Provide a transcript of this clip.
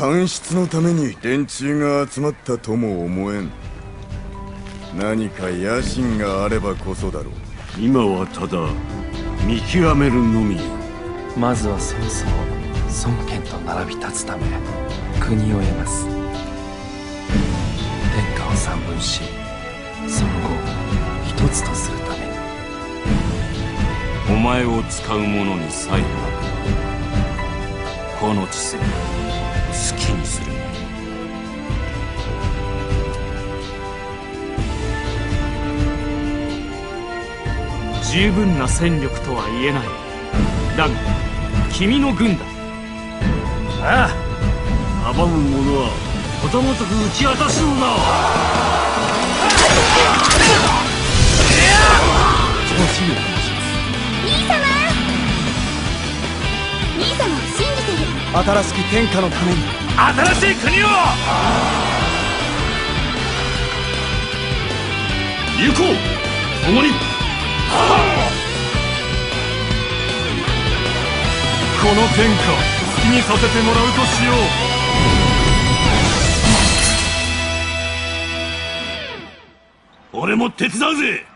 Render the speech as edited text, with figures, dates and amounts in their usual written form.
官室のために連中が集まったとも思えん。何か野心があればこそだろう。 今はただ見極めるのみ。 まずはそもそも孫権と並び立つため国を得ます。天下を三分し、その後一つとするために。 お前を使う者にさえなこの知性好きにする。 十分な戦力とは言えない。だが君の軍だ。 ああ、阻む者はことごとく打ち果たすのだ。 調子に兄様を信じてる。 新しき天下のために。 新しい国を行こう共に。 この天下好きにさせてもらうとしよう。 俺も手伝うぜ。